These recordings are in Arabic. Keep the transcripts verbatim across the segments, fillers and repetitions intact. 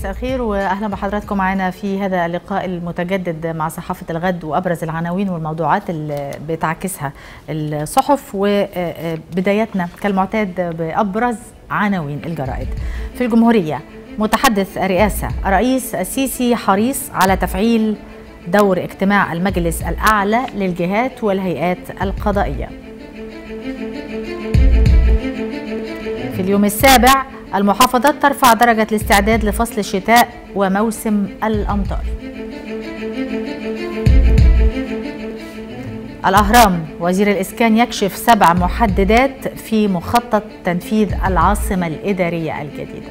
مساء الخير واهلا بحضراتكم معنا في هذا اللقاء المتجدد مع صحافه الغد وابرز العناوين والموضوعات اللي بتعكسها الصحف، وبدايتنا كالمعتاد بابرز عناوين الجرائد. في الجمهوريه، متحدث الرئاسه الرئيس السيسي حريص على تفعيل دور اجتماع المجلس الاعلى للجهات والهيئات القضائيه. في اليوم السابع، المحافظات ترفع درجة الاستعداد لفصل الشتاء وموسم الأمطار. الأهرام، وزير الإسكان يكشف سبع محددات في مخطط تنفيذ العاصمة الإدارية الجديدة.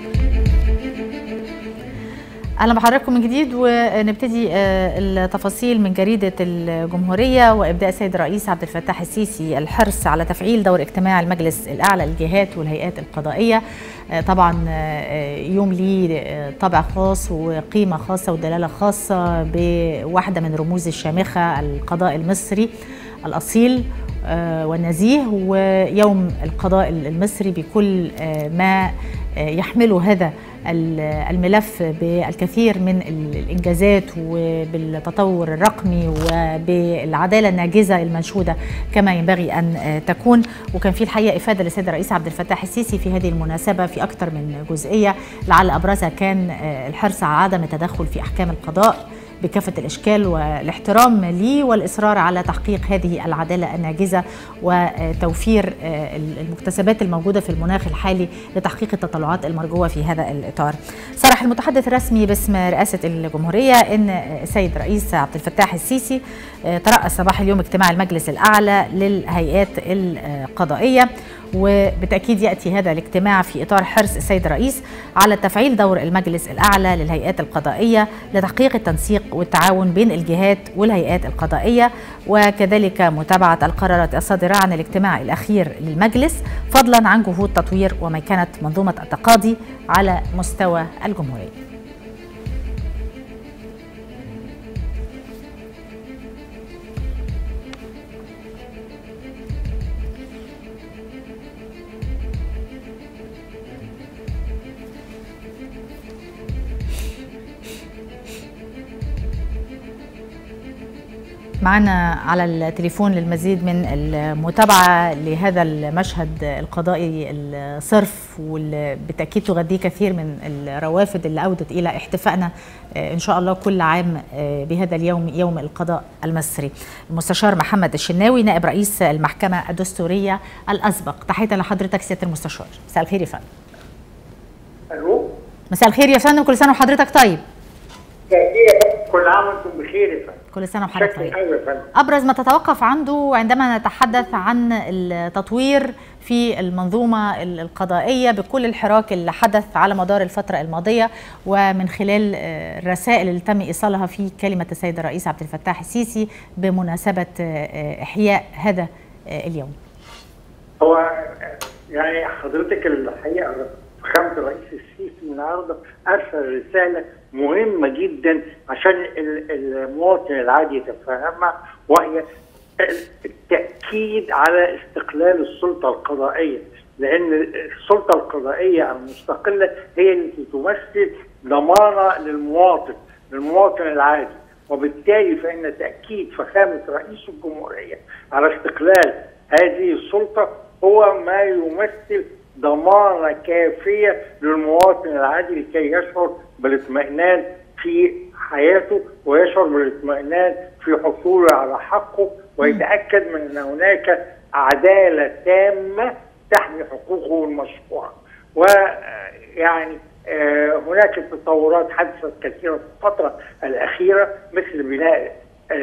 أهلا بحضراتكم من جديد، ونبتدي التفاصيل من جريدة الجمهورية. وإبداء السيد الرئيس عبد الفتاح السيسي الحرص على تفعيل دور اجتماع المجلس الأعلى للجهات والهيئات القضائية. طبعا يوم ليه طابع خاص وقيمة خاصة ودلالة خاصة بواحدة من رموز الشامخة القضاء المصري الأصيل والنزيه، ويوم القضاء المصري بكل ما يحمله هذا الملف بالكثير من الإنجازات وبالتطور الرقمي وبالعدالة الناجزة المنشودة كما ينبغي أن تكون. وكان في الحقيقة إفادة للسيد الرئيس عبد الفتاح السيسي في هذه المناسبة في أكثر من جزئية، لعل أبرزها كان الحرص على عدم التدخل في أحكام القضاء بكافة الأشكال والاحترام ليه والإصرار على تحقيق هذه العدالة الناجزة وتوفير المكتسبات الموجودة في المناخ الحالي لتحقيق التطلعات المرجوة في هذا الإطار. صرح المتحدث الرسمي باسم رئاسة الجمهورية أن السيد الرئيس عبد الفتاح السيسي ترأس صباح اليوم اجتماع المجلس الأعلى للهيئات القضائية، وبالتأكيد يأتي هذا الاجتماع في إطار حرص السيد الرئيس على تفعيل دور المجلس الأعلى للهيئات القضائية لتحقيق التنسيق والتعاون بين الجهات والهيئات القضائية، وكذلك متابعة القرارات الصادرة عن الاجتماع الأخير للمجلس، فضلا عن جهود تطوير وميكنة منظومة التقاضي على مستوى الجمهورية. معنا على التليفون للمزيد من المتابعة لهذا المشهد القضائي الصرف، واللي بالتأكيد تغذيه كثير من الروافد اللي أودت إلى احتفائنا إن شاء الله كل عام بهذا اليوم، يوم القضاء المصري، المستشار محمد الشناوي نائب رئيس المحكمة الدستورية الأسبق. تحية لحضرتك سيادة المستشار، مساء الخير يا فندم. ألو، مساء الخير يا فندم، كل سنة وحضرتك طيب. كل عام وانتم بخير يا فندم. كل سنة وحضرتك طيب. أبرز ما تتوقف عنده عندما نتحدث عن التطوير في المنظومة القضائية بكل الحراك اللي حدث على مدار الفترة الماضية، ومن خلال الرسائل اللي تم إيصالها في كلمة السيد الرئيس عبد الفتاح السيسي بمناسبة إحياء هذا اليوم. هو يعني حضرتك الحقيقة فخامة الرئيس السيسي النهارده أرسل رسالة مهمة جدا عشان المواطن العادي يتفهمها، وهي التأكيد على استقلال السلطة القضائية، لأن السلطة القضائية المستقلة هي التي تمثل ضمانة للمواطن للمواطن العادي، وبالتالي فإن تأكيد فخامة رئيس الجمهورية على استقلال هذه السلطة هو ما يمثل ضمانة كافية للمواطن العادي لكي يشعر بالاطمئنان في حياته ويشعر بالاطمئنان في حصوله على حقه، ويتأكد من أن هناك عدالة تامة تحمي حقوقه المشروعة. ويعني هناك تطورات حدثت كثيرة في الفترة الأخيرة، مثل بناء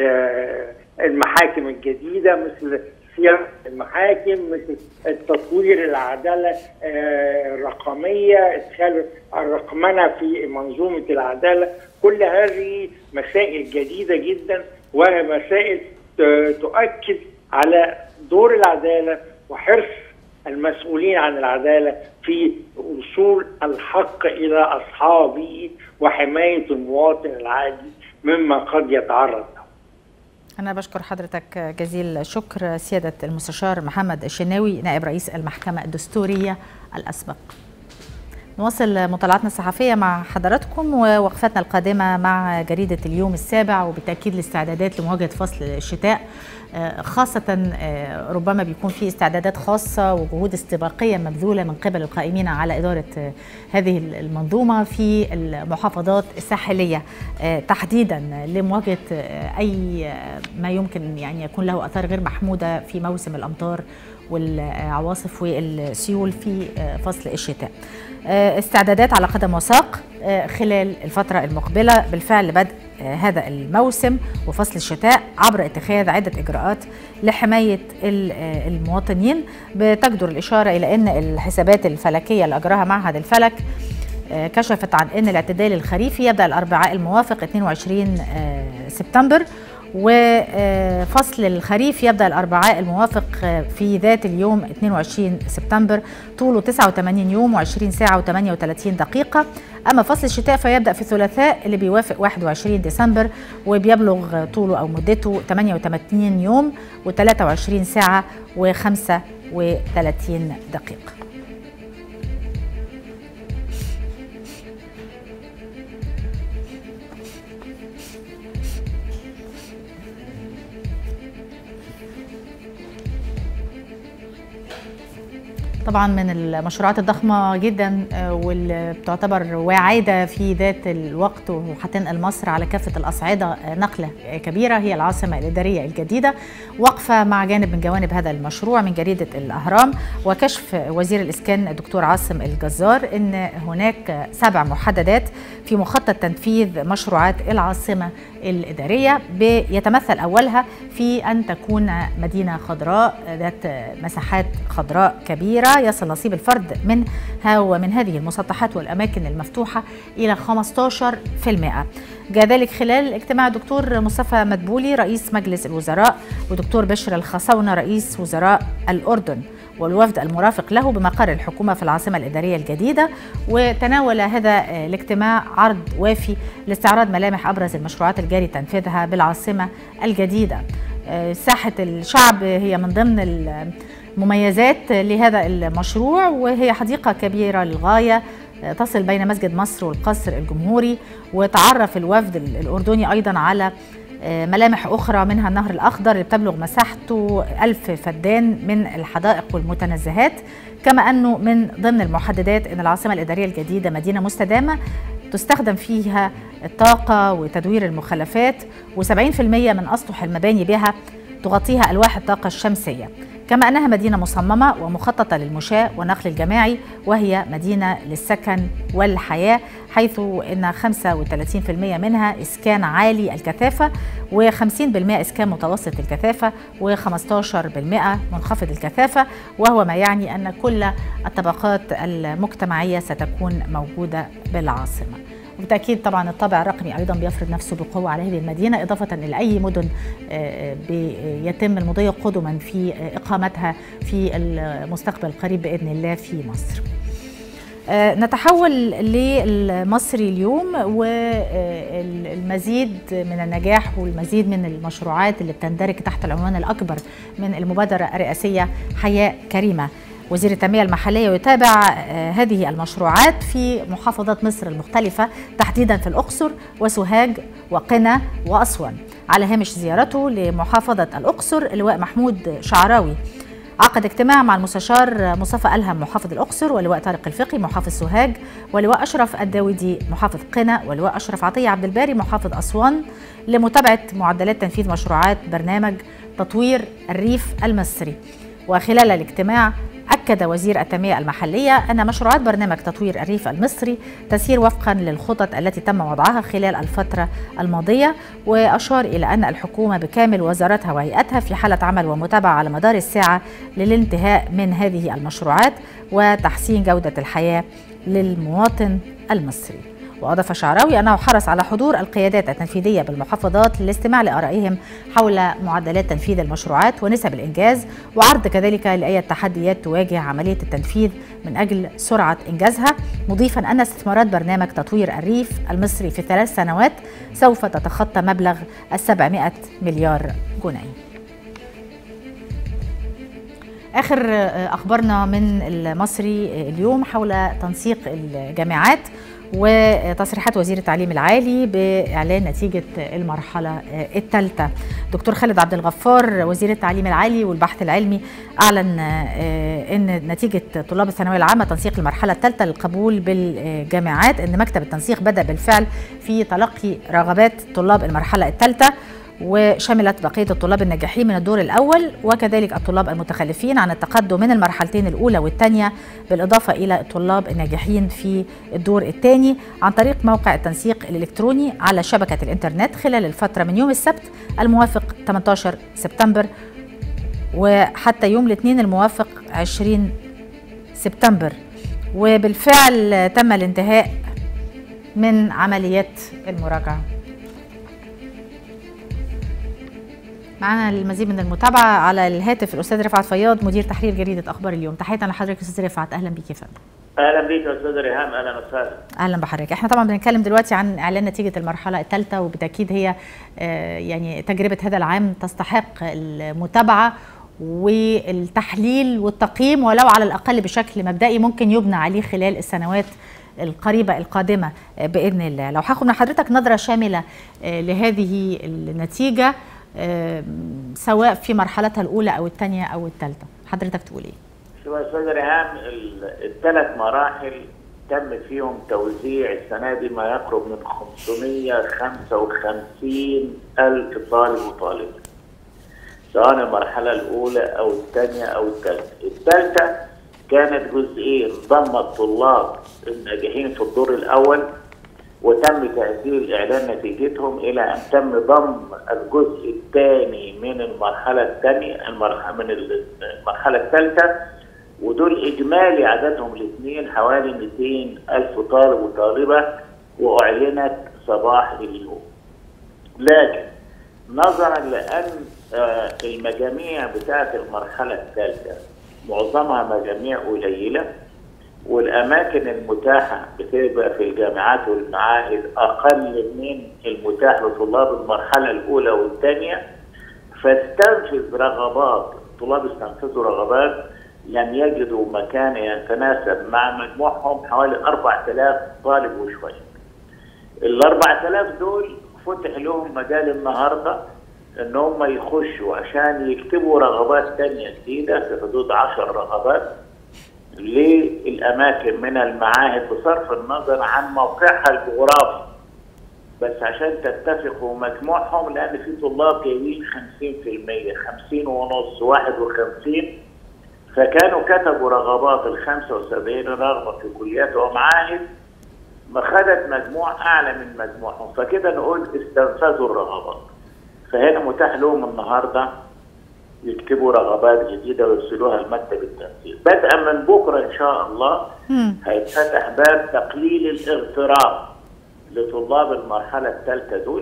المحاكم الجديدة، مثل صيانة المحاكم، مثل التطوير العدالة الرقمية، إدخال الرقمنة في منظومة العدالة. كل هذه مسائل جديدة جدا، ومسائل تؤكد على دور العدالة وحرص المسؤولين عن العدالة في وصول الحق إلى أصحابه وحماية المواطن العادي مما قد يتعرض له. أنا بشكر حضرتك جزيل الشكر سيادة المستشار محمد الشناوي نائب رئيس المحكمة الدستورية الأسبق. نواصل مطالعاتنا الصحفية مع حضراتكم ووقفتنا القادمة مع جريدة اليوم السابع، وبالتأكيد الاستعدادات لمواجهة فصل الشتاء، خاصة ربما بيكون في استعدادات خاصة وجهود استباقية مبذولة من قبل القائمين على إدارة هذه المنظومة في المحافظات الساحلية تحديدا لمواجهة أي ما يمكن يعني يكون له آثار غير محمودة في موسم الأمطار والعواصف والسيول في فصل الشتاء. استعدادات على قدم وساق خلال الفترة المقبلة بالفعل بدء هذا الموسم وفصل الشتاء عبر اتخاذ عدة إجراءات لحماية المواطنين. بتجدر الإشارة إلى أن الحسابات الفلكية اللي أجراها معهد الفلك كشفت عن أن الاعتدال الخريفي يبدأ الأربعاء الموافق اثنين وعشرين سبتمبر، وفصل الخريف يبدأ الأربعاء الموافق في ذات اليوم اثنين وعشرين سبتمبر، طوله تسعة وثمانين يوم وعشرين ساعة وثمانية وثلاثين دقيقة. أما فصل الشتاء فيبدأ في الثلاثاء اللي بيوافق واحد وعشرين ديسمبر وبيبلغ طوله أو مدته ثمانية وثمانين يوم وثلاثة وعشرين ساعة وخمسة وثلاثين دقيقة. طبعا من المشروعات الضخمة جدا واللي بتعتبر واعدة في ذات الوقت وهتنقل مصر على كافة الأصعدة نقلة كبيرة هي العاصمة الإدارية الجديدة. وقفة مع جانب من جوانب هذا المشروع من جريدة الأهرام وكشف وزير الإسكان الدكتور عاصم الجزار أن هناك سبع محددات في مخطط تنفيذ مشروعات العاصمة الإدارية، بيتمثل أولها في أن تكون مدينة خضراء ذات مساحات خضراء كبيرة يصل نصيب الفرد منها ومن هذه المسطحات والأماكن المفتوحة إلى خمسة عشر بالمئة. جاء ذلك خلال اجتماع الدكتور مصطفى مدبولي رئيس مجلس الوزراء ودكتور بشر الخصاونة رئيس وزراء الأردن والوفد المرافق له بمقر الحكومة في العاصمة الإدارية الجديدة. وتناول هذا الاجتماع عرض وافي لاستعراض ملامح أبرز المشروعات الجاري تنفيذها بالعاصمة الجديدة. ساحة الشعب هي من ضمن المميزات لهذا المشروع، وهي حديقة كبيرة للغاية تصل بين مسجد مصر والقصر الجمهوري. وتعرف الوفد الأردني أيضا على ملامح أخرى منها النهر الأخضر اللي بتبلغ مساحته ألف فدان من الحدائق والمتنزهات. كما أنه من ضمن المحددات أن العاصمة الإدارية الجديدة مدينة مستدامة تستخدم فيها الطاقة وتدوير المخلفات، وسبعين بالمئة من أسطح المباني بها تغطيها ألواح الطاقة الشمسية. كما أنها مدينة مصممة ومخططة للمشاة والنقل الجماعي، وهي مدينة للسكن والحياة، حيث أن خمسة وثلاثين بالمئة منها إسكان عالي الكثافة وخمسين بالمئة إسكان متوسط الكثافة وخمسة عشر بالمئة منخفض الكثافة، وهو ما يعني أن كل الطبقات المجتمعية ستكون موجودة بالعاصمة. وبالتأكيد طبعا الطابع الرقمي أيضا بيفرض نفسه بقوة على هذه المدينة، إضافة إلى أي مدن بيتم المضي قدما في إقامتها في المستقبل القريب بإذن الله في مصر. نتحول للمصري اليوم والمزيد من النجاح والمزيد من المشروعات اللي بتندرج تحت العنوان الأكبر من المبادرة الرئاسية حياة كريمة. وزير التنمية المحلية يتابع هذه المشروعات في محافظات مصر المختلفة تحديدا في الأقصر وسوهاج وقنا وأسوان. على هامش زيارته لمحافظة الأقصر اللواء محمود شعراوي عقد اجتماع مع المستشار مصطفى ألهم محافظ الأقصر ولواء طارق الفقي محافظ سوهاج ولواء أشرف الداودي محافظ قنا ولواء أشرف عطية عبد الباري محافظ أسوان لمتابعة معدلات تنفيذ مشروعات برنامج تطوير الريف المصري. وخلال الاجتماع أكد وزير التنمية المحلية أن مشروعات برنامج تطوير الريف المصري تسير وفقا للخطط التي تم وضعها خلال الفترة الماضية، وأشار إلى أن الحكومة بكامل وزاراتها وهيئاتها في حالة عمل ومتابعة على مدار الساعة للانتهاء من هذه المشروعات وتحسين جودة الحياة للمواطن المصري. وأضاف شعراوي أنه حرص على حضور القيادات التنفيذية بالمحافظات للاستماع لآرائهم حول معدلات تنفيذ المشروعات ونسب الإنجاز، وعرض كذلك لأي تحديات تواجه عملية التنفيذ من أجل سرعة إنجازها، مضيفا أن استثمارات برنامج تطوير الريف المصري في ثلاث سنوات سوف تتخطى مبلغ السبعمائة مليار جنيه. آخر أخبارنا من المصري اليوم حول تنسيق الجامعات وتصريحات وزير التعليم العالي بإعلان نتيجة المرحلة الثالثة. دكتور خالد عبد الغفار وزير التعليم العالي والبحث العلمي أعلن أن نتيجة طلاب الثانوية العامة تنسيق المرحلة الثالثة للقبول بالجامعات، أن مكتب التنسيق بدأ بالفعل في تلقي رغبات طلاب المرحلة الثالثة، وشملت بقية الطلاب الناجحين من الدور الأول وكذلك الطلاب المتخلفين عن التقدم من المرحلتين الأولى والثانية، بالإضافة إلى الطلاب الناجحين في الدور الثاني عن طريق موقع التنسيق الإلكتروني على شبكة الإنترنت خلال الفترة من يوم السبت الموافق ثمانية عشر سبتمبر وحتى يوم الاثنين الموافق عشرين سبتمبر. وبالفعل تم الانتهاء من عمليات المراجعة. معنا المزيد من المتابعة على الهاتف الأستاذ رفعت فياض مدير تحرير جريدة أخبار اليوم. تحية لحضرتك أستاذ رفعت، أهلا بيك يا فندم. اهلا بيك يا استاذ ريهام، اهلا وسهلا. اهلا بحضرتك. احنا طبعا بنتكلم دلوقتي عن اعلان نتيجه المرحله الثالثه، وبالتاكيد هي يعني تجربه هذا العام تستحق المتابعه والتحليل والتقييم، ولو على الاقل بشكل مبدئي ممكن يبنى عليه خلال السنوات القريبه القادمه باذن الله. لو هاخد من حضرتك نظره شامله لهذه النتيجه سواء في مرحلتها الاولى او الثانيه او الثالثه، حضرتك تقول ايه؟ شوف يا استاذ ريهام، الثلاث مراحل تم فيهم توزيع السنه دي ما يقرب من خمسمائة وخمسة وخمسين ألف طالب وطالبه، سواء المرحله الاولى او الثانيه او الثالثه. الثالثه كانت جزئين، ضم الطلاب الناجحين في الدور الاول وتم تأجيل إعلان نتيجتهم إلى أن تم ضم الجزء الثاني من المرحلة الثانية المرحلة من المرحلة الثالثة، ودول إجمالي عددهم الاثنين حوالي مئتين ألف طالب وطالبة، وأعلنت صباح اليوم. لكن نظرا لأن المجاميع بتاعت المرحلة الثالثة معظمها مجاميع قليلة، والأماكن المتاحة بتبقى في الجامعات والمعاهد أقل من المتاح لطلاب المرحلة الأولى والثانية، فاستنفذ رغبات الطلاب استنفذوا رغبات لم يجدوا مكان يتناسب مع مجموعهم حوالي أربعة آلاف طالب وشوية. ال أربعة آلاف دول فتح لهم مجال النهارده إن هم يخشوا عشان يكتبوا رغبات ثانية جديدة في حدود عشر رغبات للأماكن من المعاهد بصرف النظر عن موقعها الجغرافي، بس عشان تتفقوا مجموعهم، لأن في طلاب جايين خمسين بالمئة خمسين ونص واحد وخمسين، فكانوا كتبوا رغبات ال خمسة وسبعين رغبة في كليات ومعاهد ما خدت مجموع أعلى من مجموعهم، فكده نقول استنفذوا الرغبات. فهنا متاح لهم النهارده يكتبوا رغبات جديده ويرسلوها لمكتب التنسيق. بدءا من بكره ان شاء الله هيتفتح باب تقليل الاغتراب لطلاب المرحله الثالثه دول،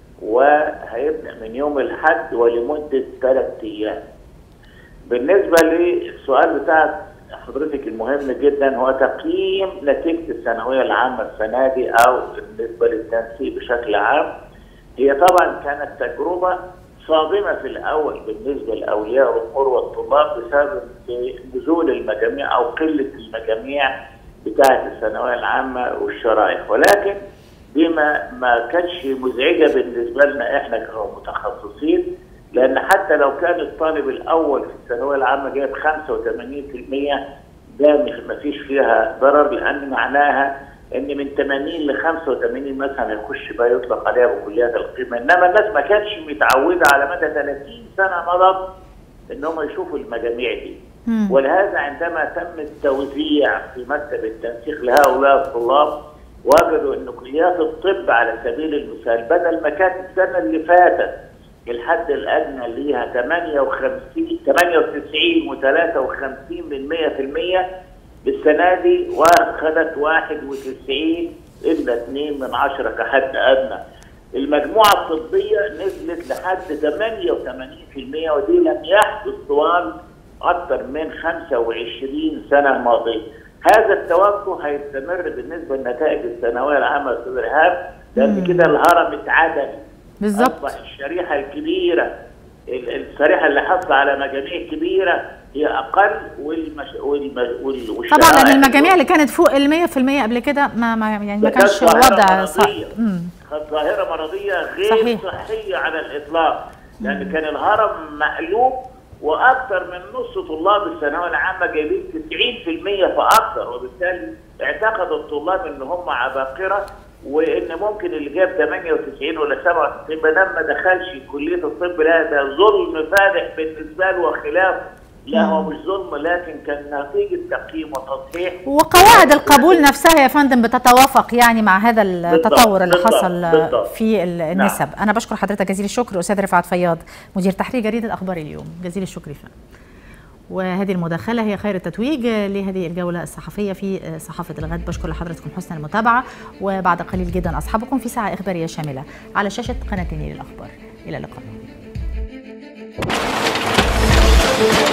وهيبدا من يوم الاحد ولمده ثلاث ايام. بالنسبه للسؤال بتاع حضرتك المهم جدا هو تقييم نتيجه الثانويه العامه السنه دي او بالنسبه للتنسيق بشكل عام. هي طبعا كانت تجربه صادمة في الأول بالنسبة لأولياء الأمور والطلاب بسبب نزول المجاميع أو قلة المجاميع بتاعة الثانوية العامة والشرائح، ولكن دي ما ما كانتش مزعجة بالنسبة لنا إحنا كمتخصصين، لأن حتى لو كان الطالب الأول في الثانوية العامة جايب خمسة وثمانين بالمئة ده ما فيش فيها ضرر، لأن معناها ان من ثمانين ل خمسة وثمانين مثلا يخش بقى يطلق عليها بكليات القمه، انما الناس ما كانتش متعوده على مدى ثلاثين سنه مضت ان هم يشوفوا المجاميع دي. مم. ولهذا عندما تم التوزيع في مكتب التنسيق لهؤلاء الطلاب وجدوا ان كليات الطب على سبيل المثال بدل ما كانت السنه اللي فاتت الحد الادنى ليها ثمانية وخمسين ثمانية وتسعين وثلاثة وخمسين من مئة بالمئة، السنة دي واخدت واحد وتسعين إلا اثنين من عشرة كحد أدنى. المجموعة الطبية نزلت لحد ثمانية وثمانين بالمئة، ودي لم يحدث طوال أكثر من خمسة وعشرين سنة ماضية. هذا التوجه هيستمر بالنسبة لنتائج الثانوية العامة أستاذ ريهام، لأن كده الهرم اتعدل. بالظبط. أصبح الشريحة الكبيرة الشريحه اللي حاصله على مجاميع كبيره هي اقل، والمش... والمش... والشرائح طبعا المجاميع اللي كانت فوق ال مية في المية قبل كده ما, ما يعني ما كانش وضع صحيح. كانت ظاهره مرضيه غير صحيح. صحيه على الاطلاق، لان مم. كان الهرم مقلوب، واكثر من نص طلاب الثانويه العامه جايبين تسعين في المية فاكثر، وبالتالي اعتقد الطلاب ان هم عباقره، وان ممكن اللي جاب ثمانية وتسعين ولا سبعة وتسعين ما دام ما دخلش كليه الطب، لا ده ظلم فادح بالنسبه له وخلافه. لا هو مش ظلم، لكن كان نتيجه تقييم وتصحيح، وقواعد القبول نفسها يا فندم بتتوافق يعني مع هذا التطور اللي بالضبط حصل بالضبط في النسب. نعم. انا بشكر حضرتك جزيل الشكر استاذ رفعت فياض مدير تحرير جريده اخبار اليوم، جزيل الشكر فندم. وهذه المداخلة هي خير التتويج لهذه الجولة الصحفية في صحافة الغد. بشكر لحضراتكم حسن المتابعة، وبعد قليل جدا أصحابكم في ساعة إخبارية شاملة على شاشة قناة النيل الأخبار. إلى اللقاء.